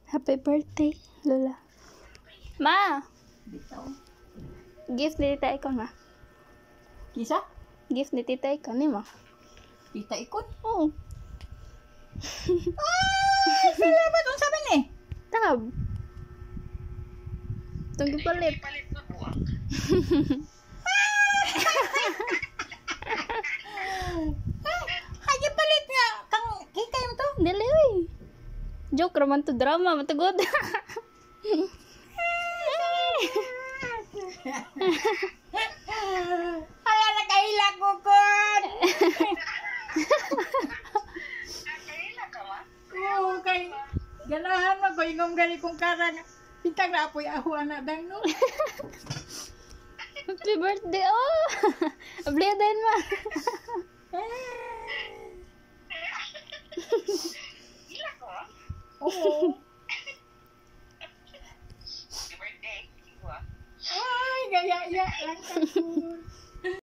Happy birthday, Lola. Ma! Bitaw. Gift ni tita ikaw, ma. Kisa? Gift ni tita ikaw, ni ma. Tita ikot. Oo. Ay, salamat. Ang sabi ni? Tab. Itong gipalit. Ay, gipalit nga. Kang kikay mo to. Dili, uy. Joke raman to drama. Matagod. Hala, nakaila ko kon. Oo, kay ganahan mo ko ingong gali kong karang. Pintang na apoy aho anak dang no. Happy birthday, oh! Abliya din, ma. Oo. Ay, gaya-ya lang ka.